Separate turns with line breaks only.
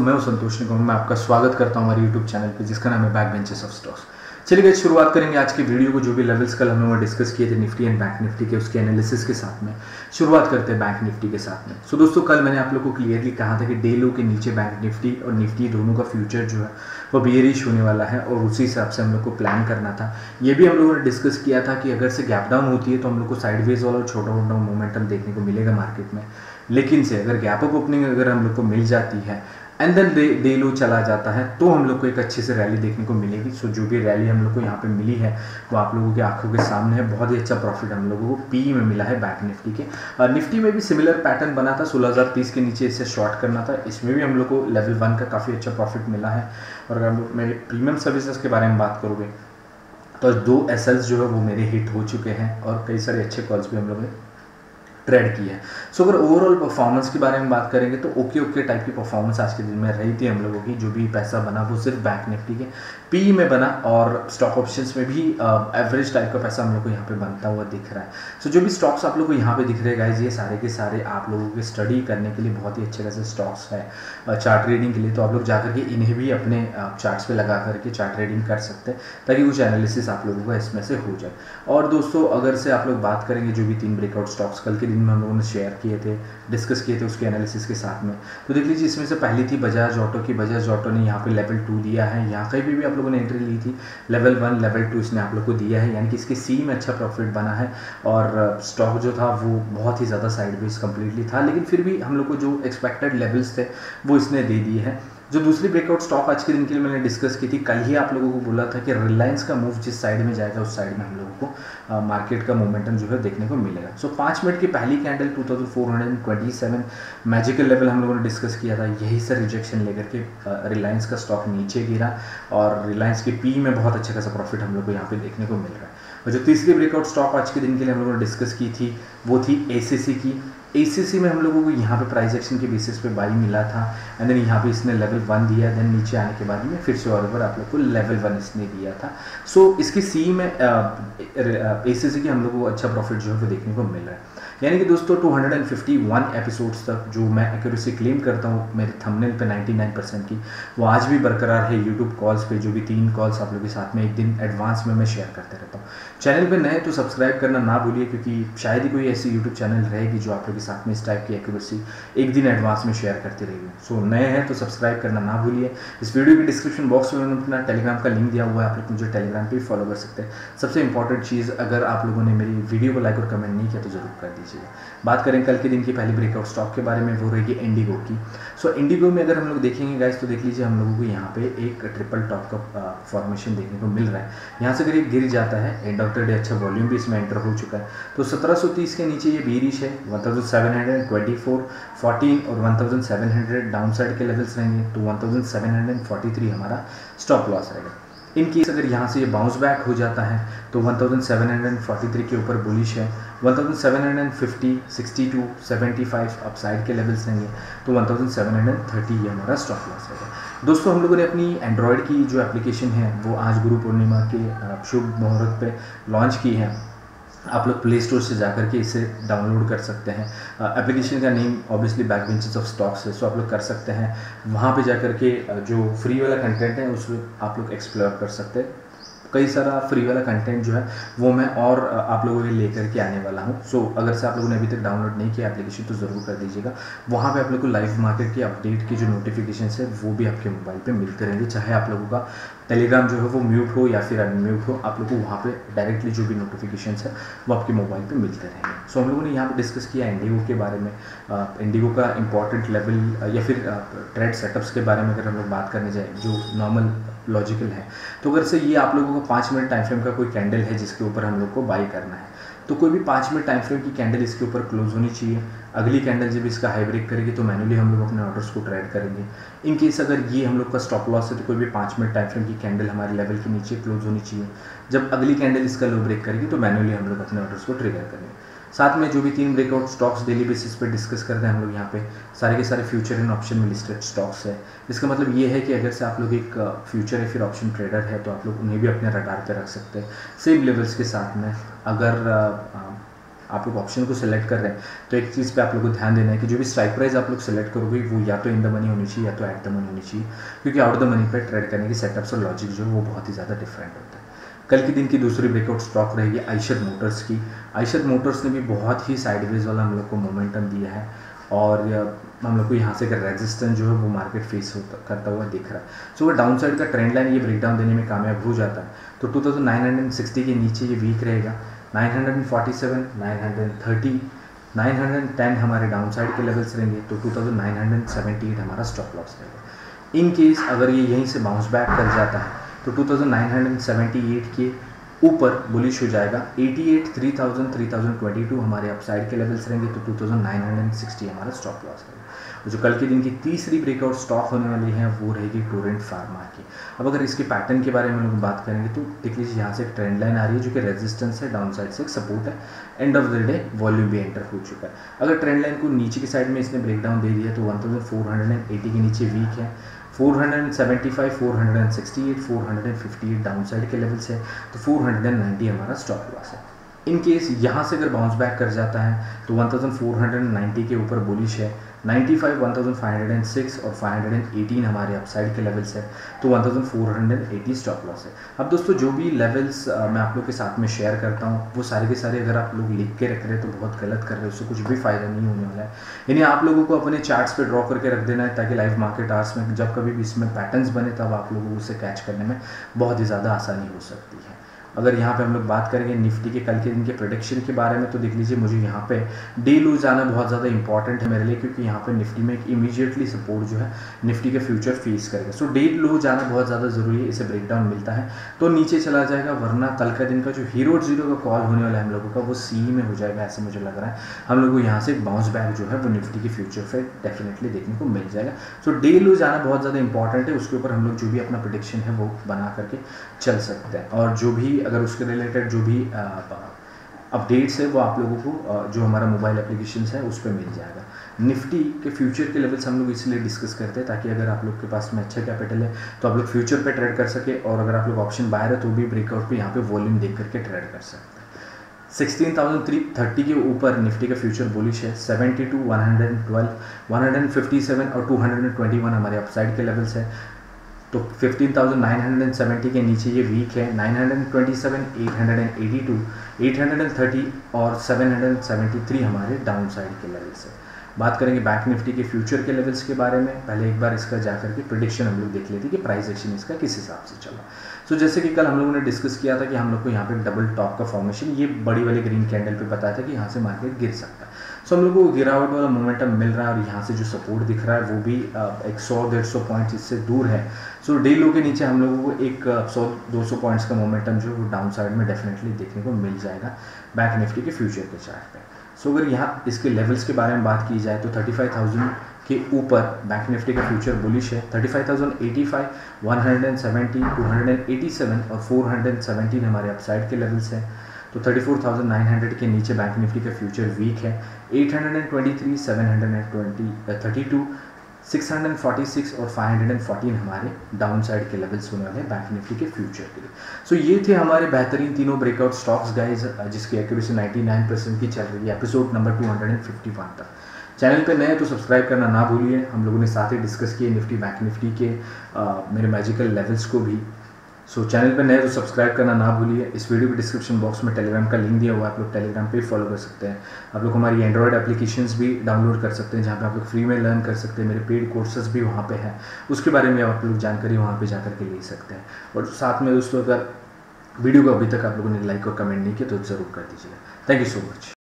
मैं हूं संतोष निगम। मैं आपका स्वागत करता हूं हमारे यूट्यूब चैनल पे जिसका नाम है बैक बेंचेस ऑफ स्टॉक्स। चलिए गाइस, शुरुआत करेंगे आज की वीडियो को। जो भी लेवल्स कल हम लोगों ने डिस्कस किए थे निफ्टी एंड बैंक निफ्टी के, उसके एनालिसिस के साथ में शुरुआत करते हैं बैंक निफ्टी के साथ में। सो दोस्तों, कल मैंने आप लोगों को क्लियरली कहा था कि डे लो के नीचे बैंक निफ्टी और निफ्टी दोनों का फ्यूचर जो है वो बेयरिश होने वाला है और उसी हिसाब से हम लोग को प्लान करना था। ये भी हम लोगों ने डिस्कस किया था कि अगर से गैप डाउन होती है तो हम लोग को साइडवेज वाला और छोटा मोटा मोमेंटम देखने को मिलेगा मार्केट में, लेकिन से अगर गैप अप ओपनिंग अगर हम लोग को मिल जाती है एंड देन डे लो चला जाता है तो हम लोग को एक अच्छे से रैली देखने को मिलेगी। सो जो भी रैली हम लोग को यहाँ पे मिली है वो आप लोगों की आंखों के सामने है। बहुत ही अच्छा प्रॉफिट हम लोगों को पी में मिला है बैंक निफ्टी के। निफ्टी में भी सिमिलर पैटर्न बना था, 16,030 के नीचे इसे शॉर्ट करना था। इसमें भी हम लोग को लेवल 1 का काफ़ी अच्छा प्रॉफिट मिला है। और अगर हम लोग मेरे प्रीमियम सर्विसेज के बारे में बात करोगे तो 2 एसएल्स जो है वो मेरे हिट हो चुके हैं और कई सारे अच्छे कॉल्स भी हम लोगों ने ट्रेड की है। सो अगर ओवरऑल परफॉर्मेंस के बारे में बात करेंगे तो ओके टाइप की परफॉर्मेंस आज के दिन में रही थी हम लोगों की। जो भी पैसा बना वो सिर्फ बैंक निफ्टी के पी में बना और स्टॉक ऑप्शंस में भी एवरेज टाइप का पैसा हम लोग को यहाँ पे बनता हुआ दिख रहा है। सो जो भी स्टॉक्स आप लोग को यहाँ पे दिख रहे हैं गाइज, ये सारे के सारे आप लोगों के स्टडी करने के लिए बहुत ही अच्छे खासे स्टॉक्स है चार्ट रीडिंग के लिए। तो आप लोग जाकर के इन्हें भी अपने चार्ट्स पे लगा करके चार्ट रीडिंग कर सकते हैं ताकि कुछ एनालिसिस आप लोगों का इसमें से हो जाए। और दोस्तों, अगर से आप लोग बात करेंगे जो भी 3 ब्रेकआउट स्टॉक्स कल के दिन में हम लोगों ने शेयर किए थे, डिस्कस किए थे उसके एनालिसिस के साथ में, तो देख लीजिए इसमें से पहली थी बजाज ऑटो की। बजाज ऑटो ने यहाँ पे लेवल 2 दिया है। यहाँ कहीं भी आप लोगों ने एंट्री ली थी लेवल 1 लेवल 2 इसने आप लोग को दिया है, यानी कि इसके सी में अच्छा प्रॉफिट बना है। और स्टॉक जो था वो बहुत ही ज़्यादा साइडवेज कंप्लीटली था, लेकिन फिर भी हम लोग को जो एक्सपेक्टेड लेवल्स थे वो इसने दे दिए हैं। जो दूसरी ब्रेकआउट स्टॉक आज के दिन के लिए मैंने डिस्कस की थी, कल ही आप लोगों को बोला था कि रिलायंस का मूव जिस साइड में जाएगा उस साइड में हम लोगों को मार्केट का मोमेंटम जो है देखने को मिलेगा। सो 5 मिनट की पहली कैंडल 2427 मैजिकल लेवल हम लोगों ने डिस्कस किया था। यही से रिजेक्शन लेकर के रिलायंस का स्टॉक नीचे गिरा और रिलायंस के पी में बहुत अच्छा खासा प्रॉफिट हम लोग को यहाँ पे देखने को मिल रहा है। और जो तीसरी ब्रेकआउट स्टॉक आज के दिन के लिए हम लोगों ने डिस्कस की थी वो थी एसीसी की। एसीसी में हम लोगों को यहाँ पे प्राइस एक्शन के बेसिस पे बाई मिला था एंड देन यहाँ पे इसने लेवल 1 दिया, देन नीचे आने के बाद में फिर से और ऊपर आप लोग को लेवल 1 इसने दिया था। सो इसकी सी में एसीसी की हम लोग को अच्छा प्रॉफिट जो है वो देखने को मिल रहा है। यानी कि दोस्तों 251 एपिसोड्स तक जो मैं एक्यूरेसी क्लेम करता हूँ मेरे थंबनेल पे 99% की, वो आज भी बरकरार है। यूट्यूब कॉल्स पे जो भी 3 कॉल्स आप लोगों के साथ में एक दिन एडवांस में मैं शेयर करते रहता हूँ। चैनल पे नए तो सब्सक्राइब करना ना भूलिए, क्योंकि शायद ही कोई ऐसी यूट्यूब चैनल रहेगी जो आप लोगों के साथ में इस टाइप की एक्यूरेसी एक दिन एडवांस में शेयर करती रहेगी। सो नए हैं तो सब्सक्राइब करना ना भूलिए। इस वीडियो के डिस्क्रिप्शन बॉक्स में मैंने अपना टेलीग्राम का लिंक दिया हुआ है, आप लोग मुझे टेलीग्राम पे फॉलो कर सकते हैं। सबसे इंपॉर्टेंट चीज़, अगर आप लोगों ने मेरी वीडियो को लाइक और कमेंट नहीं किया तो जरूर कर दीजिए। बात करें कल के दिन की पहली ब्रेकआउट स्टॉक के बारे में, वो रहेगी इंडिगो की। सो इंडिगो में अगर हम लोग देखेंगे गाइस तो देख लीजिए हम लोगों को यहाँ पे एक ट्रिपल टॉप का फॉर्मेशन देखने को मिल रहा है। यहाँ से अगर ये गिर जाता है, एंड ऑफ द डे अच्छा वॉल्यूम भी इसमें एंटर हो चुका है, तो 1730 के नीचे ये बेरिश है। 1724, 14 और 1700 डाउन साइड के लेवल्स रहेंगे, तो 1743 हमारा स्टॉप लॉस रहेगा। इन केस अगर यहाँ से ये बाउंस बैक हो जाता है तो 1743 के ऊपर बुलिश है। 1750, 62, 75 अपसाइड के लेवल्स रहेंगे, तो 1730 ये हमारा स्टॉप लॉस रहेगा। दोस्तों, हम लोगों ने अपनी एंड्रॉयड की जो एप्लीकेशन है वो आज गुरु पूर्णिमा के शुभ मुहूर्त पे लॉन्च की है। आप लोग प्ले स्टोर से जाकर के इसे डाउनलोड कर सकते हैं। एप्लीकेशन का name obviously back benches of stocks है, सो आप लोग कर सकते हैं। वहाँ पे जाकर के जो फ्री वाला कंटेंट है उसमें आप लोग एक्सप्लोर कर सकते हैं। कई सारा फ्री वाला कंटेंट जो है वो मैं और आप लोगों के लिए लेकर के आने वाला हूँ। सो अगर से आप लोगों ने अभी तक डाउनलोड नहीं किया एप्लीकेशन तो ज़रूर कर दीजिएगा। वहाँ पे आप लोग को लाइव मार्केट की अपडेट की जो नोटिफिकेशन है वो भी आपके मोबाइल पे मिलते रहेंगे। चाहे आप लोगों का टेलीग्राम जो है वो म्यूट हो या फिर अनम्यूट हो, आप लोग को वहाँ पे डायरेक्टली जो भी नोटिफिकेशन है वो आपके मोबाइल पे मिलते रहेंगे। सो हम लोगों ने यहाँ पे डिस्कस किया इंडिगो के बारे में। इंडिगो का इंपॉर्टेंट लेवल या फिर ट्रेड सेटअप्स के बारे में अगर हम लोग बात करने जाए जो नॉर्मल लॉजिकल है, तो अगर से ये आप लोगों को 5 मिनट टाइम फ्रेम का कोई कैंडल है जिसके ऊपर हम लोग को बाई करना है, तो कोई भी 5 मिनट टाइम फ्रेम की कैंडल इसके ऊपर क्लोज होनी चाहिए। अगली कैंडल जब इसका हाई ब्रेक करेगी तो मैनुअली हम लोग अपने ऑर्डर्स को ट्रेड करेंगे। इन केस अगर ये हम लोग का स्टॉप लॉस है तो कोई भी 5 मिनट टाइम फ्रेम की कैंडल हमारे लेवल के नीचे क्लोज होनी चाहिए। जब अगली कैंडल इसका लो ब्रेक करेगी तो मैनुअली हम लोग अपने ऑर्डर्स को ट्रिगर करेंगे। साथ में जो भी 3 ब्रेकआउट स्टॉक्स डेली बेसिस पे डिस्कस करते हैं हम लोग यहाँ पे, सारे के सारे फ्यूचर एंड ऑप्शन में लिस्टेड स्टॉक्स है। इसका मतलब ये है कि अगर से आप लोग एक फ्यूचर या फिर ऑप्शन ट्रेडर है तो आप लोग उन्हें भी अपने रडार पे रख सकते हैं सेम लेवल्स के साथ में। अगर आप लोग ऑप्शन को सिलेक्ट कर रहे हैं तो एक चीज़ पे आप लोग को ध्यान देना है कि जो भी स्ट्राइक प्राइस आप लोग सेलेक्ट करोगे वो या तो इन द मनी होनी चाहिए या तो एट द मनी होनी चाहिए, क्योंकि आउट द मनी पर ट्रेड करने की सेटअप्स और लॉजिक जो है वो बहुत ही ज़्यादा डिफरेंट होता है। कल के दिन की दूसरी ब्रेकआउट स्टॉक रहेगी आयशर मोटर्स की। आयशर मोटर्स ने भी बहुत ही साइडवेज वाला हम लोग को मोमेंटम दिया है और हम लोग को यहाँ से रेजिस्टेंस जो है वो मार्केट फेस करता हुआ दिख रहा है। सो वो डाउन साइड का ट्रेंड लाइन ये ब्रेकडाउन देने में कामयाब हो जाता है तो 2960 के नीचे ये वीक रहेगा। 947, 930, 910 हमारे डाउन साइड के लेवल्स रहेंगे तो 2978 हमारा स्टॉप लॉस रहेगा। इन केस अगर ये यहीं से बाउंस बैक कर जाता है तो 2978 के ऊपर बुलिश हो जाएगा। 88, 3000, 3022 हमारे अपसाइड के लेवल्स रहेंगे तो 2960 हमारा स्टॉप लॉस रहेगा। जो कल के दिन की तीसरी ब्रेकआउट स्टॉक होने वाली है वो रहेगी टोरेंट फार्मा की। अब अगर इसके पैटर्न के बारे में हम लोग बात करेंगे तो देख लीजिए यहाँ से एक ट्रेंड लाइन आ रही है जो कि रेजिस्टेंस है, डाउन साइड से एक सपोर्ट है, end of the day volume भी एंटर हो चुका है। अगर ट्रेंड लाइन को नीचे की साइड में इसने ब्रेकडाउन दे दिया तो 1480 के नीचे वीक है। 475, 468, 458 डाउन साइड के लेवल से तो 490 हमारा स्टॉप लॉस है। इन केस यहाँ से अगर बाउंस बैक कर जाता है तो 1490 के ऊपर बुलिश है। 95, 1506 और 518 हमारे अपसाइड के लेवल्स है तो 1480 स्टॉप लॉस है। अब दोस्तों जो भी लेवल्स मैं आप लोग के साथ में शेयर करता हूँ वो सारे के सारे अगर आप लोग लिख के रख रहे हैं तो बहुत गलत कर रहे हैं, उससे कुछ भी फायदा नहीं होने वाला है। यानी आप लोगों को अपने चार्ट्स पे ड्रॉ करके रख देना है ताकि लाइव मार्केट आवर्स में जब कभी भी इसमें पैटर्न्स बने तब आप लोगों को उसे कैच करने में बहुत ही ज़्यादा आसानी हो सकती है। अगर यहाँ पे हम लोग बात करेंगे निफ्टी के कल के दिन के प्रेडिक्शन के बारे में तो देख लीजिए मुझे यहाँ पे डे लो जाना बहुत ज़्यादा इंपॉर्टेंट है मेरे लिए, क्योंकि यहाँ पे निफ्टी में एक इमीडिएटली सपोर्ट जो है निफ्टी के फ्यूचर फेस करेगा। सो डे लो जाना बहुत ज़्यादा ज़रूरी है, इसे ब्रेकडाउन मिलता है तो नीचे चला जाएगा, वरना कल का दिन का जो हीरो जीरो का कॉल होने वाला है हम लोगों का वो सी में हो जाएगा, ऐसे मुझे लग रहा है। हम लोग को यहाँ से एक बाउंस बैक जो है वो निफ्टी के फ्यूचर पे डेफिनेटली देखने को मिल जाएगा। सो डे लो जाना बहुत ज़्यादा इंपॉर्टेंट है, उसके ऊपर हम लोग जो भी अपना प्रेडिक्शन है वो बना करके चल सकते हैं और जो भी अगर उसके रिलेटेड जो भी अपडेट्स है वो आप लोगों को जो हमारा मोबाइल एप्लीकेशन है उस पर मिल जाएगा। निफ्टी के फ्यूचर के लेवल्स हम लोग इसलिए डिस्कस करते हैं ताकि अगर आप लोग के पास में अच्छा कैपिटल है तो आप लोग फ्यूचर पे ट्रेड कर सके और अगर आप लोग ऑप्शन बायर है तो भी ब्रेकआउट पे यहाँ पे वॉल्यूम देख करके ट्रेड कर सकते हैं। 16,330 के ऊपर निफ्टी का फ्यूचर बुलिश है। 72, 112, 157 और 221 हमारे अपसाइड के लेवल्स है तो 15,970 के नीचे ये वीक है। 927, 882, 830 और 773 हमारे डाउन साइड के लेवल्स है। बात करेंगे बैंक निफ्टी के फ्यूचर के लेवल्स के बारे में, पहले एक बार इसका जाकर के प्रेडिक्शन हम लोग देख लेते कि प्राइस एक्शन इसका किस हिसाब से चला। सो जैसे कि कल हम लोगों ने डिस्कस किया था कि हम लोग को यहाँ पे डबल टॉप का फॉर्मेशन ये बड़ी वाली ग्रीन कैंडल पे बताया था कि यहाँ से मार्केट गिर सकता है। सो हम लोग को गिरावट वाला मोमेंटम मिल रहा है और यहाँ से जो सपोर्ट दिख रहा है वो भी 100-150 पॉइंट्स इससे दूर है। सो डे लो के नीचे हम लोगों को एक 100-200 पॉइंट्स का मोमेंटम जो है वो डाउन साइड में डेफिनेटली देखने को मिल जाएगा बैंक निफ्टी के फ्यूचर के चार्ट पे। सो अगर यहाँ इसके लेवल्स के बारे में बात की जाए तो 35,000 के ऊपर बैंक निफ्टी का फ्यूचर बुलिश है। 35,085, 170, 287 और 417 हमारे अपसाइड के लेवल्स हैं तो 34,900 के नीचे बैंक निफ्टी का फ्यूचर वीक है। 823, 732, 646 और 514 हमारे डाउन साइड के लेवल्स होने वाले हैं बैंक निफ्टी के फ्यूचर के लिए। सो ये थे हमारे बेहतरीन तीनों ब्रेकआउट स्टॉक्स गाइज जिसकी एक्यूरेसी 99% की चल रही है एपिसोड नंबर 251 तक। चैनल पे नए तो सब्सक्राइब करना ना भूलिए। हम लोगों ने साथ ही डिस्कस किए निफ्टी बैंक निफ्टी के मेरे मैजिकल लेवल्स को भी। सो चैनल पे नए तो सब्सक्राइब करना ना भूलिए। इस वीडियो के डिस्क्रिप्शन बॉक्स में टेलीग्राम का लिंक दिया हुआ है, आप लोग टेलीग्राम पे फॉलो कर सकते हैं। आप लोग हमारी एंड्रॉयड एप्लीकेशंस भी डाउनलोड कर सकते हैं जहाँ पे आप लोग फ्री में लर्न कर सकते हैं। मेरे पेड कोर्सेज भी वहाँ पे हैं, उसके बारे में आप लोग जानकारी वहाँ पे जाकर के ले सकते हैं। और साथ में दोस्तों अगर वीडियो को अभी तक आप लोगों ने लाइक और कमेंट नहीं किया तो ज़रूर कर दीजिएगा। Thank you so much.